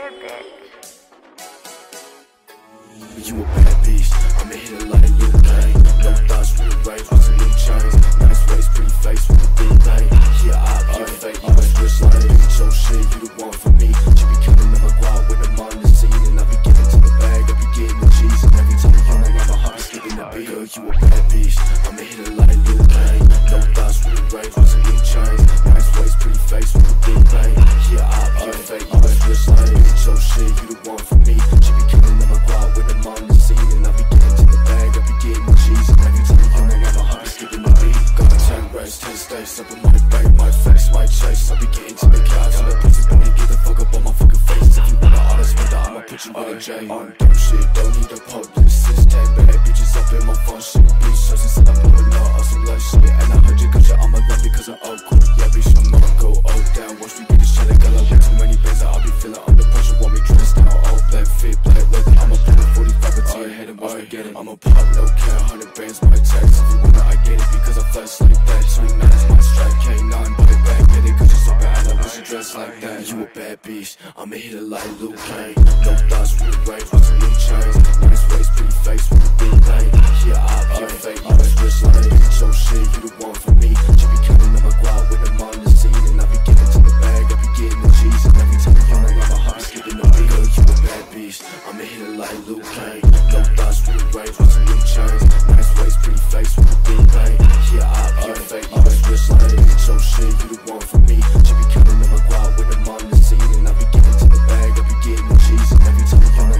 You a bad bitch, I'ma hit it like a little Kang. No thoughts, real rage with some new chains. Nice waist, pretty face with a big thing. Yeah, I'm fake, you ain't just like it. Bitch, your shit, you the one for me. She be counting on my guap when I'm on the scene. And I be giving to the bag, I be getting the cheese. And every time you hang out, my heart be skipping the beat. Girl, you a bad bitch, I'ma hit it like a little Kang. No thoughts, real rage with some new chains. Nice waist, pretty face with a big thing. Yeah, I'm fake, you ain't just like it. Bitch, your shit, you the one for me. She be counting on my guap when I'm on the scene. And I be getting to the bag, I be getting the cheese. And every time you hang out, my heart be skipping the beat. Got 10 racks, 10 states, up in my bank, my face, my chase. I be getting to the couch, and the pussy don't get the fuck up on my fucking face. If you want an honest mother, I'ma put you in a J. On dumb shit, don't need a publicist. 10 bad bitches up in my phone shit. Bitch, so she said I'm blowing up on some love shit. And I heard you cause you're on my love because I'm all cool. Yeah, bitch, I'm not go all down. Once we get this shit, I got like way too many bands that I'll be feeling under pressure. Want me dressed down, all black, fit, black leather. I'ma put a 45 into your head and watch me get it. I'ma pop, no care, 100 bands, my tax. If you want it, I get it because I flex like that. 29 is my strike, K9, put it back, get it cause you're so bad. I wish you dressed like that. You a bad bitch, I'ma hit it like Luke Kang. No thoughts, real rage with some new chains. Nice waist, pretty face with a big thing. Yeah, I'm fake, you ain't just like it. Bitch, your shit, you the one for me. She be counting on my guap when I'm on the scene. And I be getting to the bag, I be getting the cheese. And every time you hang out, my heart be skipping the beat. Girl, you a bad bitch, I'ma hit it like Luke Kang. No thoughts, real rage with some new chains. Nice waist, pretty face with a big thing. Yeah, I'm fake, you ain't just like it. Bitch, your shit, you the one for me. She be counting on my guap when I'm on the scene. And I be getting to the bag, I be getting the cheese. And every time you hang